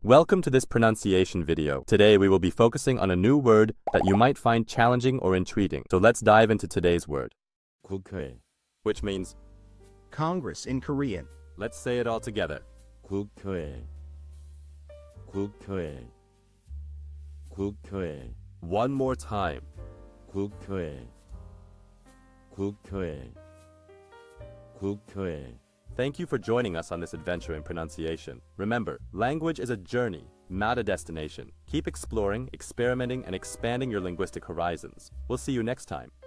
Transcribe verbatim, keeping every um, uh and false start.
Welcome to this pronunciation video. Today we will be focusing on a new word that you might find challenging or intriguing. So let's dive into today's word, gukhoe, which means Congress in Korean. Let's say it all together. gukhoe, gukhoe, gukhoe. One more time. gukhoe, gukhoe, gukhoe. Thank you for joining us on this adventure in pronunciation. Remember, language is a journey, not a destination. Keep exploring, experimenting, and expanding your linguistic horizons. We'll see you next time.